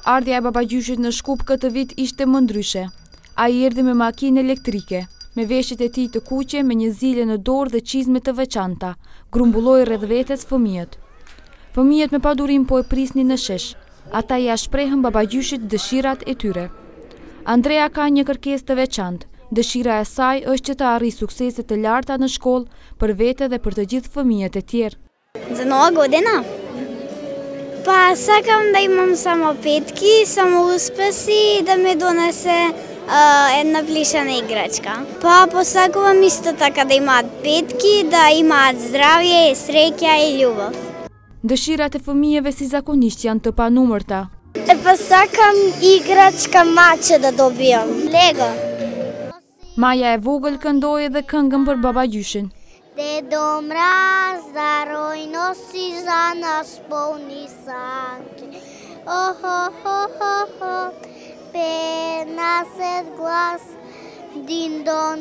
Ardhja e babagjyshit në Shkup këtë vit ishte më ndryshe. Ai erdhi me makinë elektrike, me veshjet e tij të kuqe, me një zile në dorë dhe çizme të veçanta, grumbulloi rreth vetes fëmijët. Fëmijët me padurim po e prisnin në shesh. Ata ja shprehën babagjyshit dëshirat e tyre. Andrea ka një kërkesë të veçantë. Dëshira e saj është që të arrijë suksese të larta në shkollë për vete dhe për të gjithë fëmijët e tjerë. Za Nova godina? Pa sakam da imam samo petki, samo uspesi da me donese една плишана играчка. Pa посакувам исто така да имаат петки, да имаат здравје, среќа и љубов. Dëshirat e fëmijëve si zakonisht janë të panumërta. Pa sakam igračka mače da dobijam. Lego. Maja e vogël këndoi edhe këngën për babagjyshin. Dedo mraz, daroj nosi za nas polni sanki. Oh, oh, oh, oh, oh. Penaset glas, din don,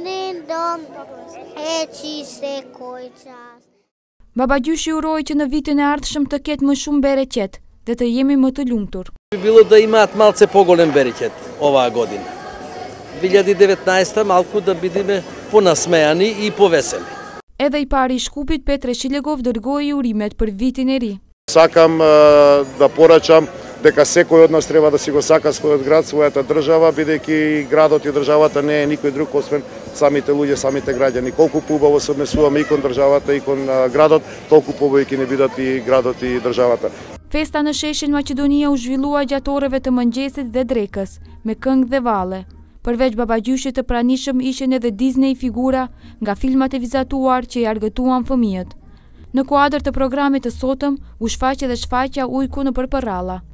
e qiste kojqas. Babagjyshi uroi që në vitin e ardhshëm të ketë më shumë bereqet dhe të jemi më të lumtur. Би било да имаат малце поголем берекет оваа година. 2019 малку да бидеме понасмеани и повесели. Edhe i pari i Shkupit, Petre Shilegov, dërgoi urimet për vitin e ri. Сакам да порачам дека секој од нас треба да си го сака својот град, својата држава, бидејќи градот и државата не е никој друг освен самите луѓе, самите граѓани. Колку поубаво се однесуваме и кон државата и кон градот, толку побој ќе не бидат и градот и државата. Festa në Sheshin Maqedonia u zhvillua gjatë orëve të mëngjesit dhe drekës, me këngë dhe valle. Përveç babagjyshit të pranishëm ishin edhe Disney figura nga filmat e vizatuar që i argëtuan fëmijët. Në kuadër të programit të sotëm, u shfaq edhe shfaqja ujku në Përpërralla.